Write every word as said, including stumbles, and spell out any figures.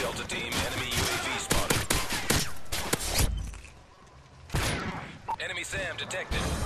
Delta team, enemy U A V spotted. Enemy SAM detected.